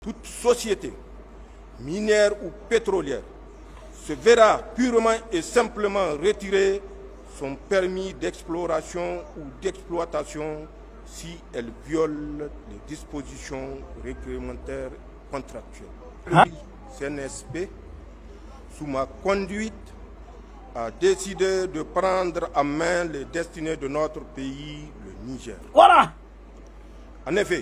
toute société, minière ou pétrolière, se verra purement et simplement retirer son permis d'exploration ou d'exploitation si elle viole les dispositions réglementaires contractuelles. Le CNSP, sous ma conduite, a décidé de prendre en main les destinées de notre pays, le Niger. Voilà. En effet,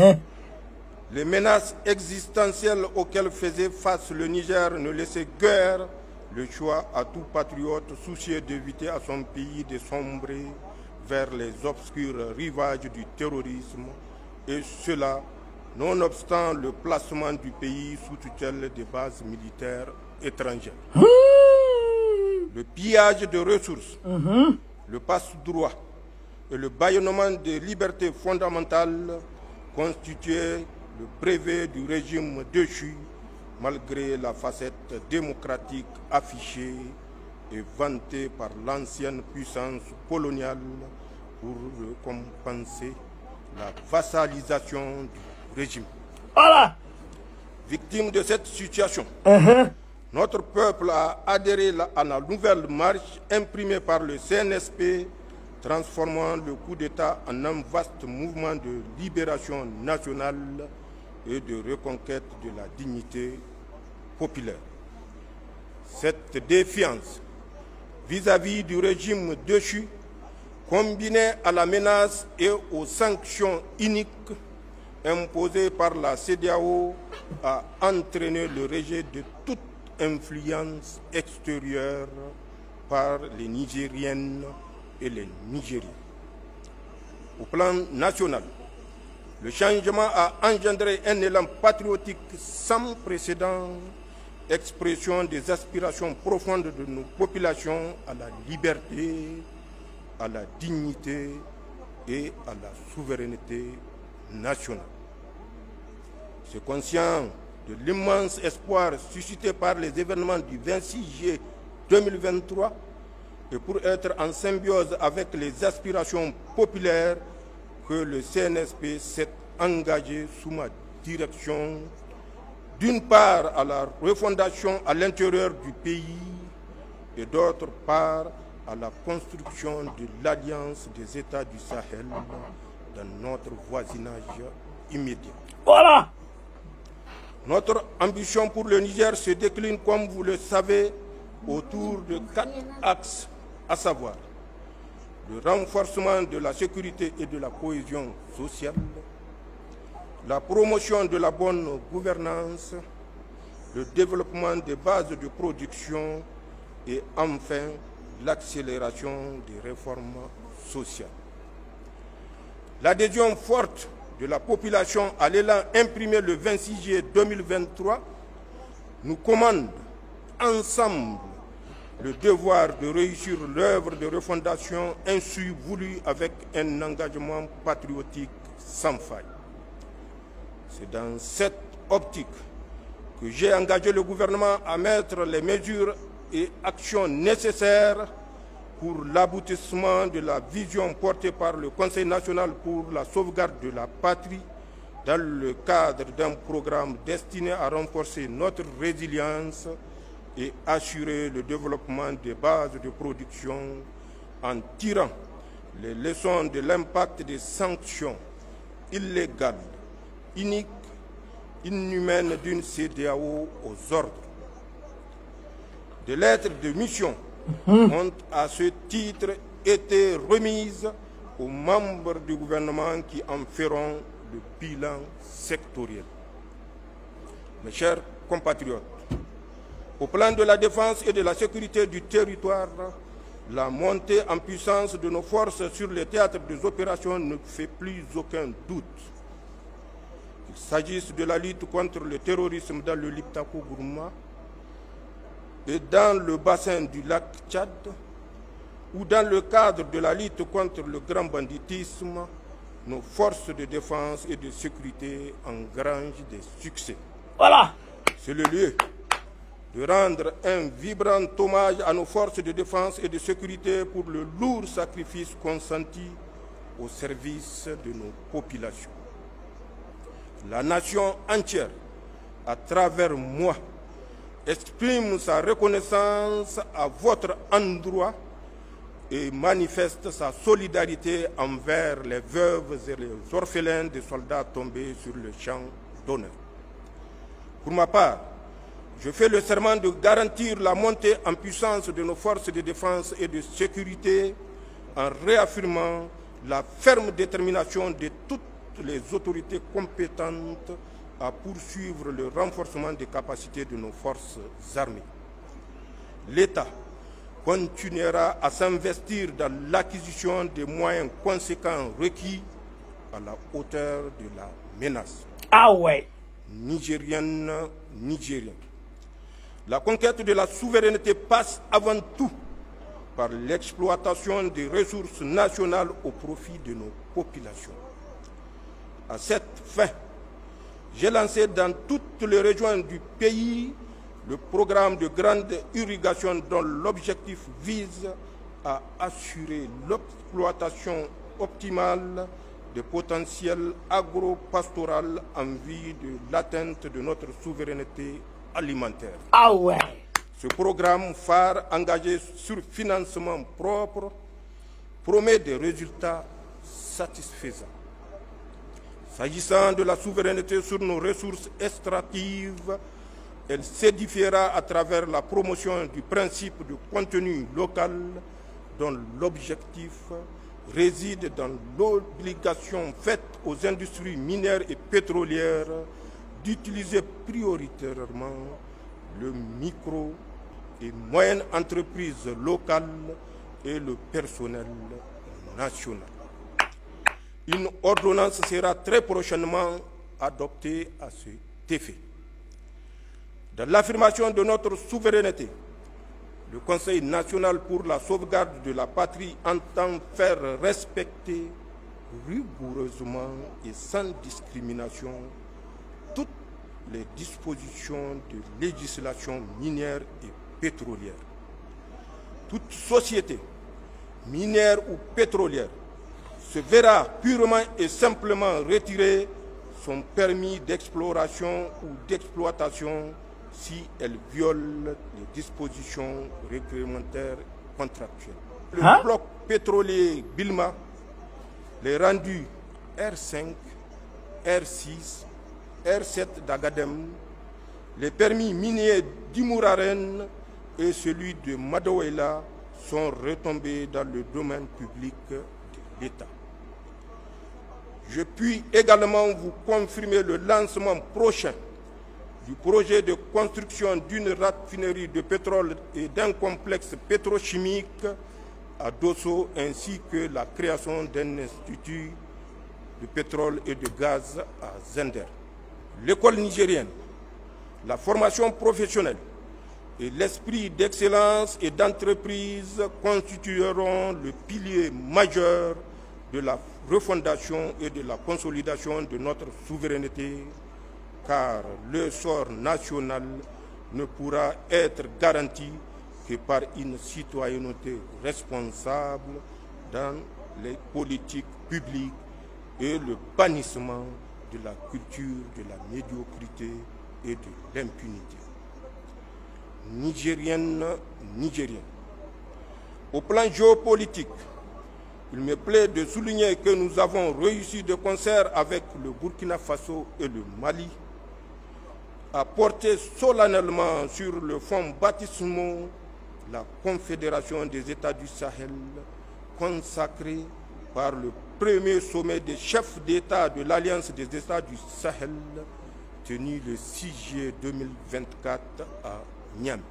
les menaces existentielles auxquelles faisait face le Niger ne laissaient guère le choix à tout patriote soucieux d'éviter à son pays de sombrer vers les obscurs rivages du terrorisme, et cela nonobstant le placement du pays sous tutelle des bases militaires étrangères. Le pillage de ressources, le passe-droit et le bâillonnement des libertés fondamentales constituaient le brevet du régime déchu, malgré la facette démocratique affichée et vantée par l'ancienne puissance coloniale pour compenser la vassalisation du régime. Voilà. Victime de cette situation, notre peuple a adhéré à la nouvelle marche imprimée par le CNSP, transformant le coup d'État en un vaste mouvement de libération nationale et de reconquête de la dignité populaire. Cette défiance vis-à-vis du régime déchu, combinée à la menace et aux sanctions iniques imposées par la CEDEAO, a entraîné le rejet de toute influence extérieure par les Nigériennes et les Nigériens. Au plan national, le changement a engendré un élan patriotique sans précédent, expression des aspirations profondes de nos populations à la liberté, à la dignité et à la souveraineté nationale. C'est conscient de l'immense espoir suscité par les événements du 26 juillet 2023 et pour être en symbiose avec les aspirations populaires que le CNSP s'est engagé sous ma direction, d'une part à la refondation à l'intérieur du pays et d'autre part à la construction de l'alliance des États du Sahel dans notre voisinage immédiat. Voilà. Notre ambition pour le Niger se décline, comme vous le savez, autour de 4 axes, à savoir le renforcement de la sécurité et de la cohésion sociale, la promotion de la bonne gouvernance, le développement des bases de production et enfin l'accélération des réformes sociales. L'adhésion forte de la population à l'élan imprimé le 26 juillet 2023 nous commande ensemble le devoir de réussir l'œuvre de refondation ainsi voulue avec un engagement patriotique sans faille. C'est dans cette optique que j'ai engagé le gouvernement à mettre les mesures et actions nécessaires pour l'aboutissement de la vision portée par le Conseil national pour la sauvegarde de la patrie dans le cadre d'un programme destiné à renforcer notre résilience et assurer le développement des bases de production en tirant les leçons de l'impact des sanctions illégales, iniques, inhumaines d'une CEDEAO aux ordres. Des lettres de mission ont à ce titre été remises aux membres du gouvernement qui en feront le bilan sectoriel. Mes chers compatriotes, au plan de la défense et de la sécurité du territoire, la montée en puissance de nos forces sur les théâtres des opérations ne fait plus aucun doute. Qu'il s'agisse de la lutte contre le terrorisme dans le Liptako-Gourma et dans le bassin du lac Tchad, ou dans le cadre de la lutte contre le grand banditisme, nos forces de défense et de sécurité engrangent des succès. Voilà. C'est le lieu de rendre un vibrant hommage à nos forces de défense et de sécurité pour le lourd sacrifice consenti au service de nos populations. La nation entière à travers moi, exprime sa reconnaissance à votre endroit et manifeste sa solidarité envers les veuves et les orphelins des soldats tombés sur le champ d'honneur. Pour ma part, je fais le serment de garantir la montée en puissance de nos forces de défense et de sécurité en réaffirmant la ferme détermination de toutes les autorités compétentes à poursuivre le renforcement des capacités de nos forces armées. L'État continuera à s'investir dans l'acquisition des moyens conséquents requis à la hauteur de la menace. Ah ouais. Nigérienne, Nigérien. La conquête de la souveraineté passe avant tout par l'exploitation des ressources nationales au profit de nos populations. À cette fin, j'ai lancé dans toutes les régions du pays le programme de grande irrigation dont l'objectif vise à assurer l'exploitation optimale des potentiels agro-pastoral en vue de l'atteinte de notre souveraineté alimentaire. Ah ouais. Ce programme phare engagé sur financement propre promet des résultats satisfaisants. S'agissant de la souveraineté sur nos ressources extractives, elle s'édifiera à travers la promotion du principe de contenu local dont l'objectif réside dans l'obligation faite aux industries minières et pétrolières d'utiliser prioritairement le micro et moyenne entreprises locales et le personnel national. Une ordonnance sera très prochainement adoptée à cet effet. Dans l'affirmation de notre souveraineté, le Conseil national pour la sauvegarde de la patrie entend faire respecter rigoureusement et sans discrimination toutes les dispositions de législation minière et pétrolière. Toute société, minière ou pétrolière, se verra purement et simplement retirer son permis d'exploration ou d'exploitation si elle viole les dispositions réglementaires contractuelles. Le bloc pétrolier Bilma, les rendus R5, R6, R7 d'Agadem, les permis miniers d'Imouraren et celui de Madawela sont retombés dans le domaine public de l'État. Je puis également vous confirmer le lancement prochain du projet de construction d'une raffinerie de pétrole et d'un complexe pétrochimique à Dosso, ainsi que la création d'un institut de pétrole et de gaz à Zender. L'école nigérienne, la formation professionnelle et l'esprit d'excellence et d'entreprise constitueront le pilier majeur de la refondation et de la consolidation de notre souveraineté, car le sort national ne pourra être garanti que par une citoyenneté responsable dans les politiques publiques et le bannissement de la culture de la médiocrité et de l'impunité. Nigérienne, Nigérien. Au plan géopolitique, il me plaît de souligner que nous avons réussi de concert avec le Burkina Faso et le Mali à porter solennellement sur le fonds baptismaux la Confédération des États du Sahel, consacrée par le premier sommet des chefs d'État de l'Alliance des États du Sahel, tenu le 6 juillet 2024 à Niamey.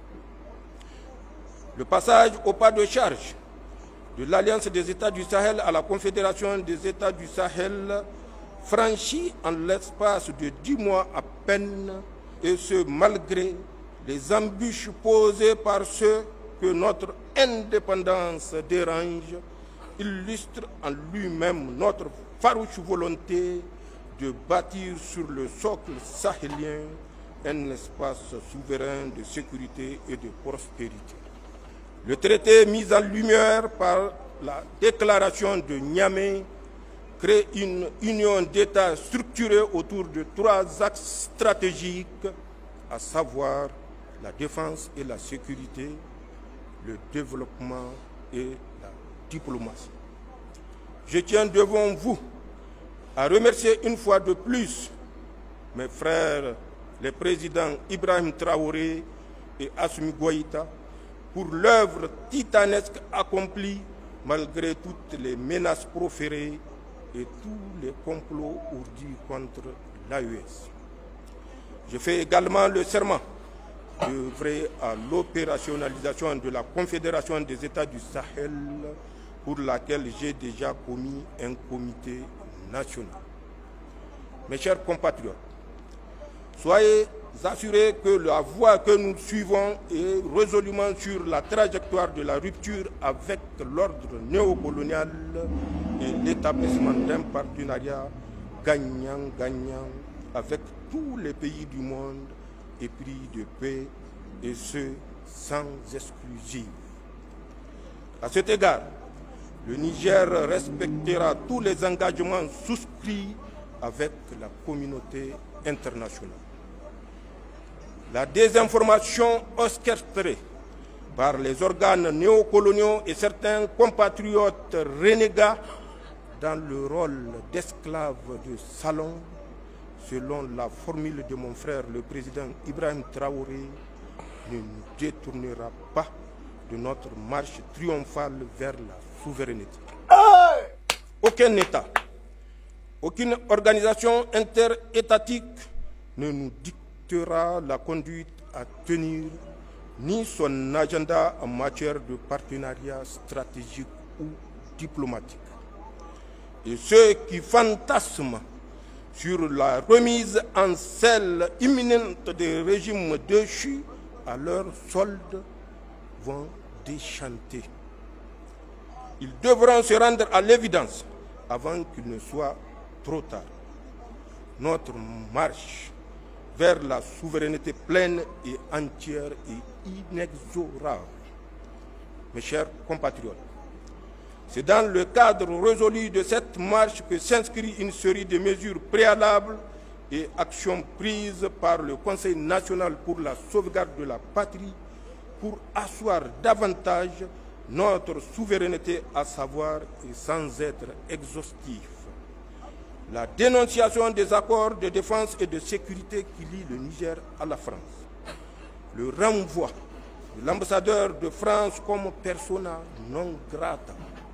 Le passage au pas de charge de l'Alliance des États du Sahel à la Confédération des États du Sahel franchi en l'espace de 10 mois à peine, et ce malgré les embûches posées par ceux que notre indépendance dérange, illustre en lui-même notre farouche volonté de bâtir sur le socle sahélien un espace souverain de sécurité et de prospérité. Le traité mis en lumière par la déclaration de Niamey crée une union d'États structurée autour de 3 axes stratégiques, à savoir la défense et la sécurité, le développement et la diplomatie. Je tiens devant vous à remercier une fois de plus mes frères, les présidents Ibrahim Traoré et Assimi Goïta, pour l'œuvre titanesque accomplie malgré toutes les menaces proférées et tous les complots ourdis contre l'AES. Je fais également le serment d'œuvrer à l'opérationnalisation de la Confédération des États du Sahel, pour laquelle j'ai déjà commis un comité national. Mes chers compatriotes, soyez assurés que la voie que nous suivons est résolument sur la trajectoire de la rupture avec l'ordre néocolonial et l'établissement d'un partenariat gagnant-gagnant avec tous les pays du monde épris de paix, et ce, sans exclusive. À cet égard, le Niger respectera tous les engagements souscrits avec la communauté internationale. La désinformation orchestrée par les organes néocoloniaux et certains compatriotes renégats dans le rôle d'esclaves de salon, selon la formule de mon frère le président Ibrahim Traoré, ne nous détournera pas de notre marche triomphale vers la souveraineté. Aucun État, aucune organisation interétatique ne nous dictera la conduite à tenir, ni son agenda en matière de partenariat stratégique ou diplomatique. Et ceux qui fantasment sur la remise en selle imminente des régimes déchus à leur solde vont déchanter. Ils devront se rendre à l'évidence avant qu'il ne soit trop tard. Notre marche vers la souveraineté pleine et entière et inexorable. Mes chers compatriotes, c'est dans le cadre résolu de cette marche que s'inscrit une série de mesures préalables et actions prises par le Conseil national pour la sauvegarde de la patrie pour asseoir davantage notre souveraineté, à savoir, et sans être exhaustif, la dénonciation des accords de défense et de sécurité qui lient le Niger à la France, le renvoi de l'ambassadeur de France comme persona non grata,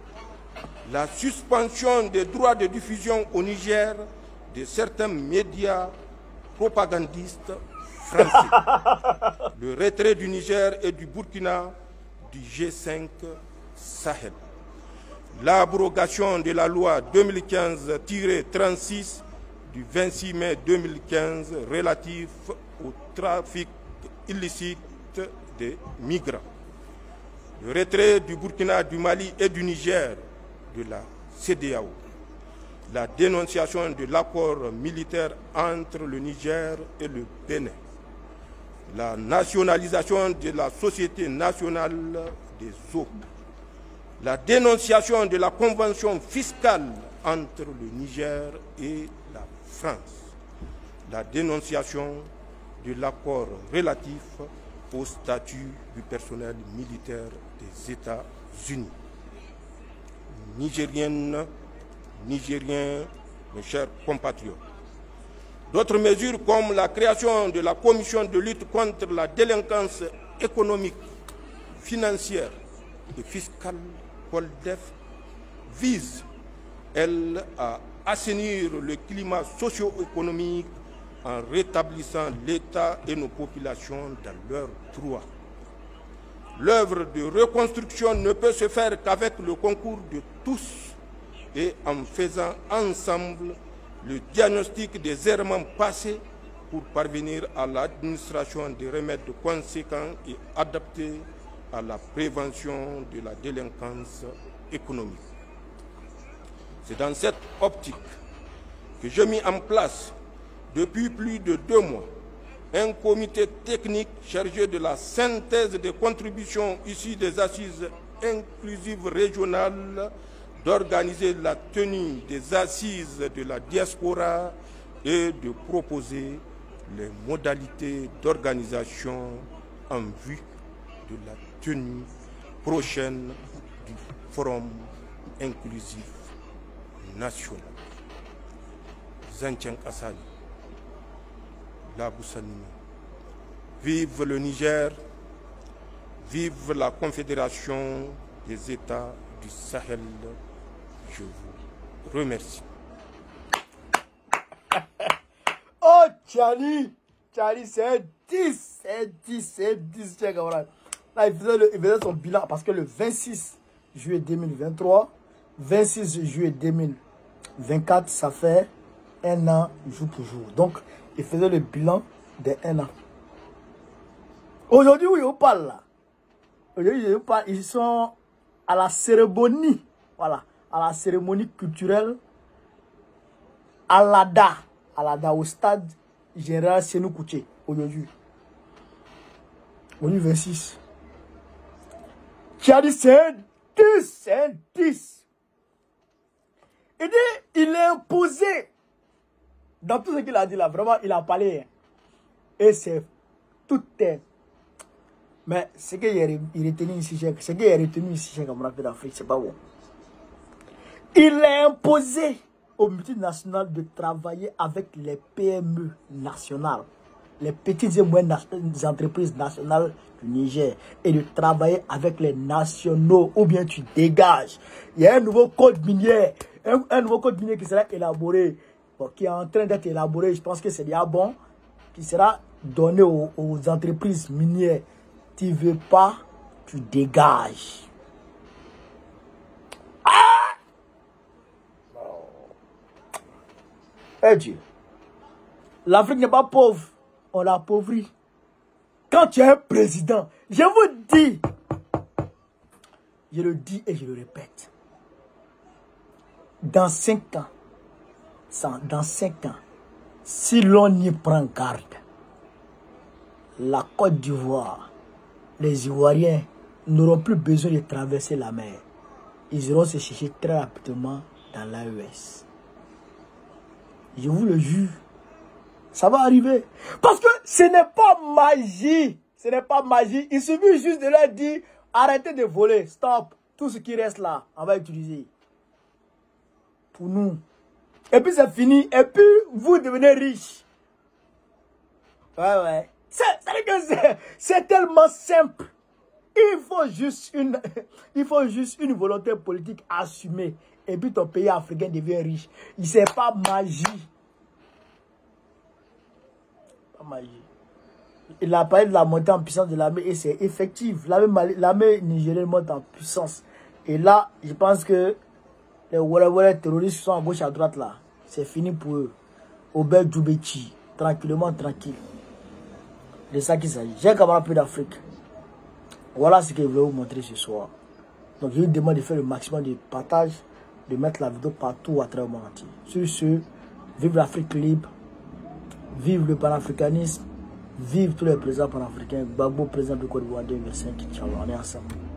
la suspension des droits de diffusion au Niger de certains médias propagandistes français, le retrait du Niger et du Burkina du G5 Sahel, l'abrogation de la loi 2015-36 du 26 mai 2015 relatif au trafic illicite des migrants, le retrait du Burkina, du Mali et du Niger de la CEDEAO, la dénonciation de l'accord militaire entre le Niger et le Bénin, la nationalisation de la Société nationale des eaux, la dénonciation de la convention fiscale entre le Niger et la France, la dénonciation de l'accord relatif au statut du personnel militaire des États-Unis. Nigériennes, Nigériens, mes chers compatriotes. D'autres mesures comme la création de la commission de lutte contre la délinquance économique, financière et fiscale, COLDEF, visent, elles, à assainir le climat socio-économique en rétablissant l'État et nos populations dans leurs droits. L'œuvre de reconstruction ne peut se faire qu'avec le concours de tous et en faisant ensemble le diagnostic des errements passés pour parvenir à l'administration des remèdes conséquents et adaptés à la prévention de la délinquance économique. C'est dans cette optique que j'ai mis en place depuis plus de 2 mois un comité technique chargé de la synthèse des contributions issues des assises inclusives régionales d'organiser la tenue des assises de la diaspora et de proposer les modalités d'organisation en vue de la tenue prochaine du Forum inclusif national. Zanchan Kassani, Laboussani. Vive le Niger, vive la Confédération des États du Sahel. Je vous remercie. Oh, Charlie, c'est 10, tiens, camarade. Là, il faisait son bilan parce que le 26 juillet 2023, 26 juillet 2024, ça fait un an jour pour jour. Donc, il faisait le bilan de un an. Aujourd'hui, oui, on parle là. Aujourd'hui, ils sont à la cérémonie, voilà, à la cérémonie culturelle à l'ADA, au stade général Sénou Kouché, aujourd'hui. Aujourd'hui, 26. Qui a dit c'est 10. Il dit, il est imposé. Dans tout ce qu'il a dit là, vraiment, il a parlé. Et c'est tout est. Mais ce qu'il a retenu ici, chez Cameroun d'Afrique, c'est pas bon. Il est imposé aux multinationales de travailler avec les PME nationales, les petites et moyennes entreprises nationales du Niger, et de travailler avec les nationaux, ou bien tu dégages. Il y a un nouveau code minier, un nouveau code minier qui sera élaboré, qui est en train d'être élaboré, je pense que c'est déjà bon, qui sera donné aux entreprises minières. Tu veux pas, tu dégages. Ah! Eh Dieu, l'Afrique n'est pas pauvre, on l'a appauvrie. Quand tu es un président, je vous dis, je le dis et je le répète, dans 5 ans, si l'on y prend garde, la Côte d'Ivoire, les Ivoiriens n'auront plus besoin de traverser la mer. Ils iront se chercher très rapidement dans l'AES. Je vous le jure, ça va arriver. Parce que ce n'est pas magie. Ce n'est pas magie. Il suffit juste de leur dire, arrêtez de voler, stop. Tout ce qui reste là, on va utiliser. Pour nous. Et puis c'est fini. Et puis vous devenez riche. Ouais. C'est tellement simple. Il faut juste une volonté politique assumée. Et puis ton pays africain devient riche. C'est pas magie. Pas magie. Il a parlé de la montée en puissance de l'armée et c'est effectif. L'armée nigérienne monte en puissance. Et là, je pense que les terroristes qui sont à gauche à droite là, c'est fini pour eux. Obed Djoubeti, tranquillement, tranquille. C'est ça qu'il s'agit. J'ai un camarade peu d'Afrique. Voilà ce que je voulais vous montrer ce soir. Donc je vous demande de faire le maximum de partage, de mettre la vidéo partout à travers le monde entier. Sur ce, vive l'Afrique libre, vive le panafricanisme, vive tous les présidents panafricains, Gbagbo, président de Côte d'Ivoire 2025, Inch'Allah, on est ensemble.